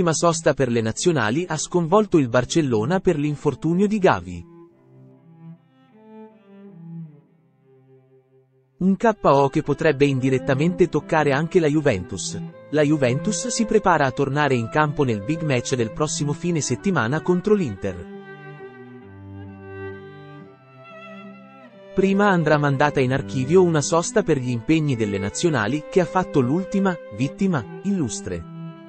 L'ultima sosta per le nazionali ha sconvolto il Barcellona per l'infortunio di Gavi. Un KO che potrebbe indirettamente toccare anche la Juventus. La Juventus si prepara a tornare in campo nel big match del prossimo fine settimana contro l'Inter. Prima andrà mandata in archivio una sosta per gli impegni delle nazionali che ha fatto l'ultima vittima illustre.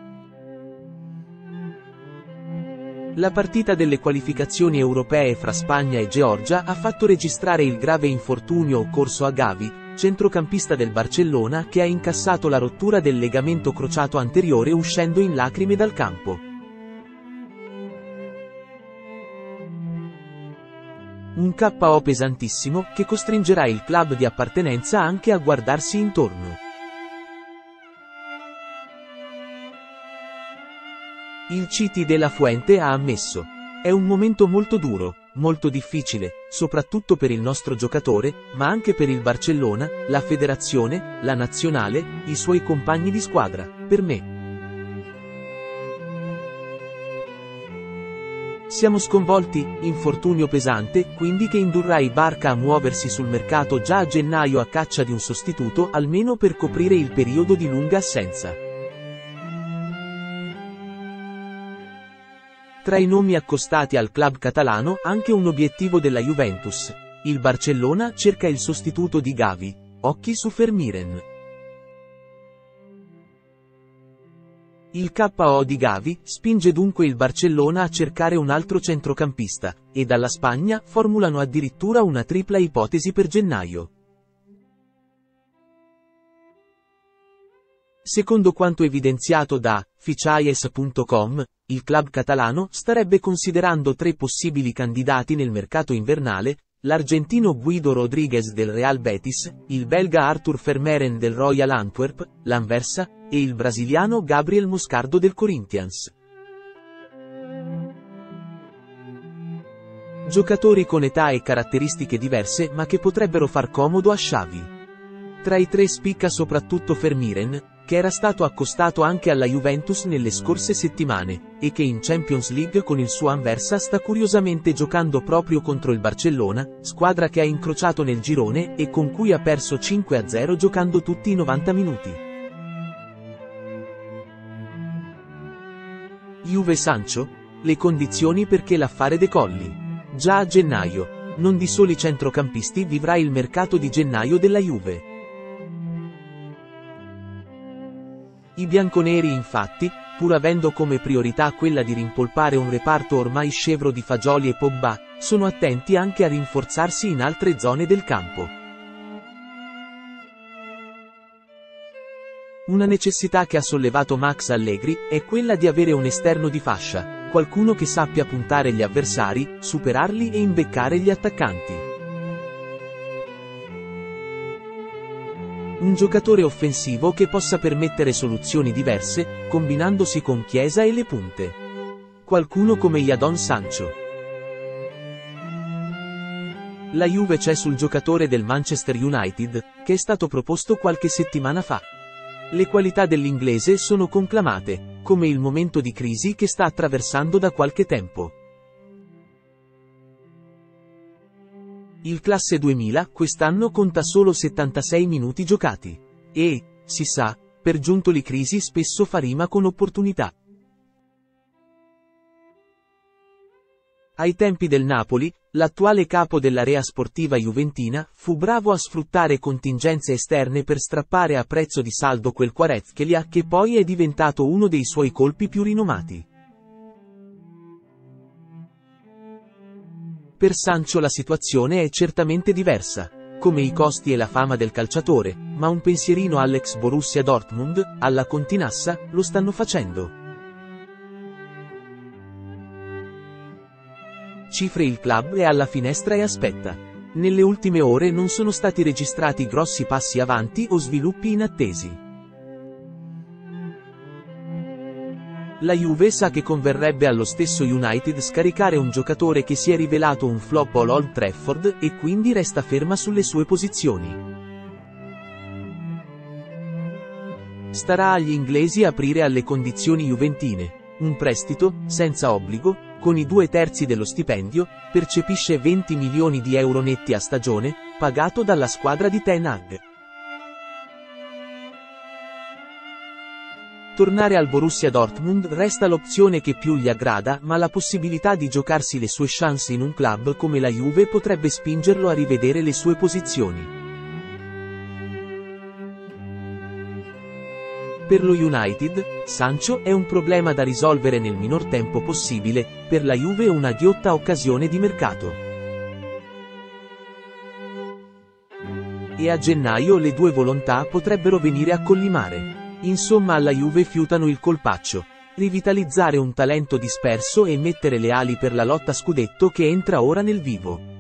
La partita delle qualificazioni europee fra Spagna e Georgia ha fatto registrare il grave infortunio occorso a Gavi, centrocampista del Barcellona che ha incassato la rottura del legamento crociato anteriore uscendo in lacrime dal campo. Un KO pesantissimo che costringerà il club di appartenenza anche a guardarsi intorno. Il CT de la Fuente ha ammesso: è un momento molto duro, molto difficile, soprattutto per il nostro giocatore, ma anche per il Barcellona, la federazione, la nazionale, i suoi compagni di squadra, per me. Siamo sconvolti, infortunio pesante, quindi che indurrà i Barca a muoversi sul mercato già a gennaio a caccia di un sostituto almeno per coprire il periodo di lunga assenza. Tra i nomi accostati al club catalano anche un obiettivo della Juventus. Il Barcellona cerca il sostituto di Gavi, occhi su Vermeeren. Il KO di Gavi spinge dunque il Barcellona a cercare un altro centrocampista, e dalla Spagna formulano addirittura una tripla ipotesi per gennaio. Secondo quanto evidenziato da Fichajes.com, il club catalano starebbe considerando 3 possibili candidati nel mercato invernale: l'argentino Guido Rodríguez del Real Betis, il belga Arthur Vermeeren del Royal Antwerp, l'Anversa, e il brasiliano Gabriel Moscardo del Corinthians. Giocatori con età e caratteristiche diverse ma che potrebbero far comodo a Xavi. Tra i 3 spicca soprattutto Vermeeren, che era stato accostato anche alla Juventus nelle scorse settimane, e che in Champions League con il suo Anversa sta curiosamente giocando proprio contro il Barcellona, squadra che ha incrociato nel girone e con cui ha perso 5-0 giocando tutti i 90 minuti. Juve Sancho? Le condizioni perché l'affare decolli. Già a gennaio. Non di soli centrocampisti vivrà il mercato di gennaio della Juve. I bianconeri infatti, pur avendo come priorità quella di rimpolpare un reparto ormai scevro di Fagioli e Pogba, sono attenti anche a rinforzarsi in altre zone del campo. Una necessità che ha sollevato Max Allegri è quella di avere un esterno di fascia, qualcuno che sappia puntare gli avversari, superarli e imbeccare gli attaccanti. Un giocatore offensivo che possa permettere soluzioni diverse, combinandosi con Chiesa e le punte. Qualcuno come Jadon Sancho. La Juve c'è sul giocatore del Manchester United, che è stato proposto qualche settimana fa. Le qualità dell'inglese sono conclamate, come il momento di crisi che sta attraversando da qualche tempo. Il classe 2000 quest'anno conta solo 76 minuti giocati. E, si sa, per giuntoli crisi spesso fa rima con opportunità. Ai tempi del Napoli, l'attuale capo dell'area sportiva juventina fu bravo a sfruttare contingenze esterne per strappare a prezzo di saldo quel Kvaratskhelia che poi è diventato uno dei suoi colpi più rinomati. Per Sancho la situazione è certamente diversa, come i costi e la fama del calciatore, ma un pensierino all'ex Borussia Dortmund, alla Continassa, lo stanno facendo. Cifre: il club è alla finestra e aspetta. Nelle ultime ore non sono stati registrati grossi passi avanti o sviluppi inattesi. La Juve sa che converrebbe allo stesso United scaricare un giocatore che si è rivelato un flop all'Old Trafford e quindi resta ferma sulle sue posizioni. Starà agli inglesi aprire alle condizioni juventine. Un prestito, senza obbligo, con i 2/3 dello stipendio, percepisce 20 milioni di euro netti a stagione, pagato dalla squadra di Ten Hag. Tornare al Borussia Dortmund resta l'opzione che più gli aggrada, ma la possibilità di giocarsi le sue chance in un club come la Juve potrebbe spingerlo a rivedere le sue posizioni. Per lo United, Sancho è un problema da risolvere nel minor tempo possibile, per la Juve una ghiotta occasione di mercato. E a gennaio le due volontà potrebbero venire a collimare. Insomma, alla Juve fiutano il colpaccio: rivitalizzare un talento disperso e mettere le ali per la lotta scudetto che entra ora nel vivo.